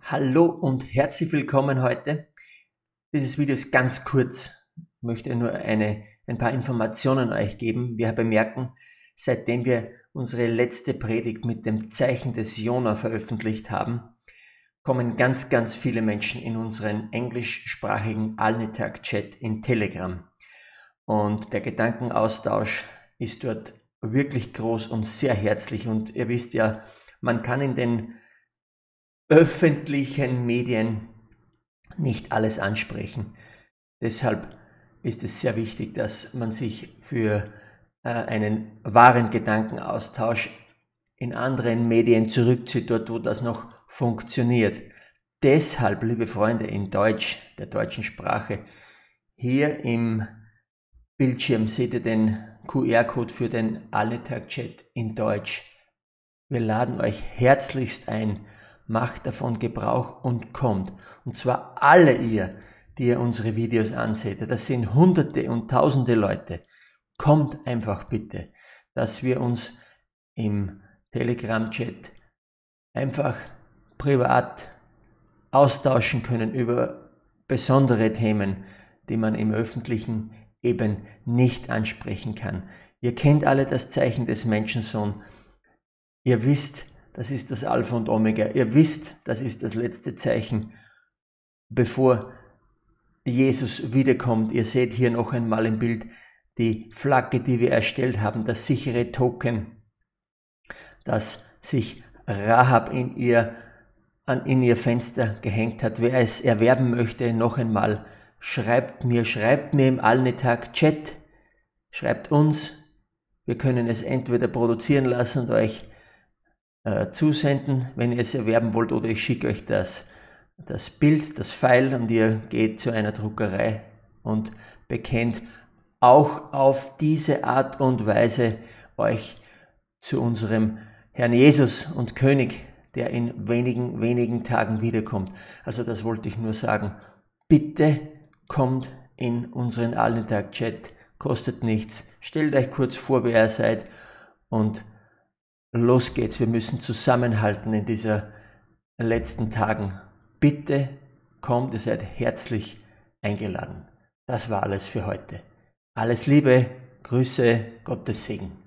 Hallo und herzlich willkommen heute. Dieses Video ist ganz kurz. Ich möchte nur ein paar Informationen euch geben. Wir bemerken, seitdem wir unsere letzte Predigt mit dem Zeichen des Jona veröffentlicht haben, kommen ganz viele Menschen in unseren englischsprachigen Alltag-Chat in Telegram. Und der Gedankenaustausch ist dort wirklich groß und sehr herzlich. Und ihr wisst ja, man kann in den öffentlichen Medien nicht alles ansprechen. Deshalb ist es sehr wichtig, dass man sich für einen wahren Gedankenaustausch in anderen Medien zurückzieht, dort wo das noch funktioniert. Deshalb, liebe Freunde, in Deutsch, der deutschen Sprache, hier im Bildschirm seht ihr den QR-Code für den Alltag-Chat in Deutsch. Wir laden euch herzlichst ein, macht davon Gebrauch und kommt. Und zwar alle ihr, die ihr unsere Videos anseht. Das sind Hunderte und Tausende Leute. Kommt einfach bitte, dass wir uns im Telegram-Chat einfach privat austauschen können über besondere Themen, die man im Öffentlichen eben nicht ansprechen kann. Ihr kennt alle das Zeichen des Menschensohn. Ihr wisst, das ist das Alpha und Omega. Ihr wisst, das ist das letzte Zeichen, bevor Jesus wiederkommt. Ihr seht hier noch einmal im Bild die Flagge, die wir erstellt haben, das sichere Token, das sich Rahab in ihr Fenster gehängt hat. Wer es erwerben möchte, noch einmal, schreibt mir im Alltag-Chat, schreibt uns. Wir können es entweder produzieren lassen und euch zusenden, wenn ihr es erwerben wollt, oder ich schicke euch das Bild, das File, und ihr geht zu einer Druckerei und bekennt auch auf diese Art und Weise euch zu unserem Herrn Jesus und König, der in wenigen Tagen wiederkommt. Also das wollte ich nur sagen. Bitte kommt in unseren Alltag-Chat, kostet nichts. Stellt euch kurz vor, wer ihr seid, und los geht's. Wir müssen zusammenhalten in dieser letzten Tagen. Bitte kommt, ihr seid herzlich eingeladen. Das war alles für heute. Alles Liebe, Grüße, Gottes Segen.